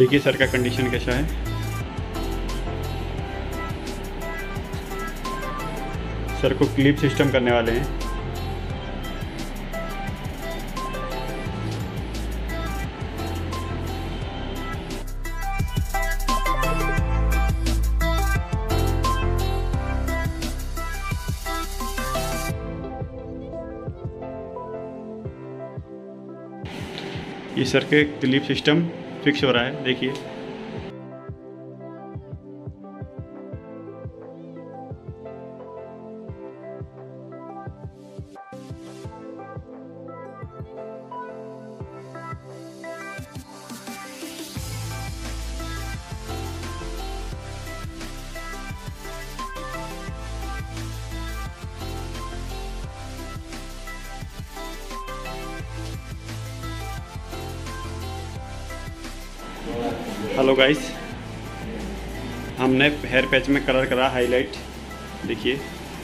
देखिए सर का कंडीशन कैसा है। सर को क्लिप सिस्टम करने वाले हैं। ये सर के क्लिप सिस्टम फिक्स हो रहा है, देखिए। हेलो गाइस, हमने हेयर पैच में कलर करा हाईलाइट, देखिए।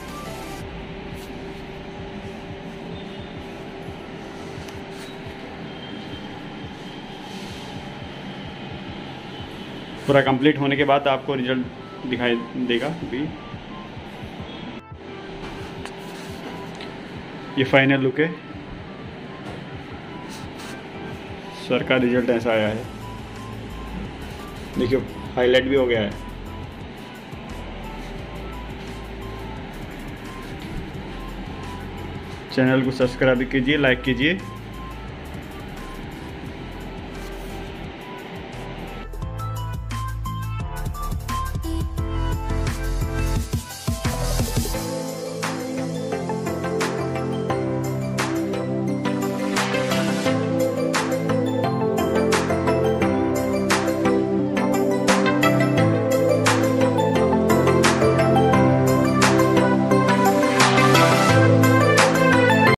पूरा कंप्लीट होने के बाद आपको रिजल्ट दिखाई देगा अभी। ये फाइनल लुक है। सर का रिजल्ट ऐसा आया है, देखिए हाईलाइट भी हो गया है। चैनल को सब्सक्राइब कीजिए, लाइक कीजिए।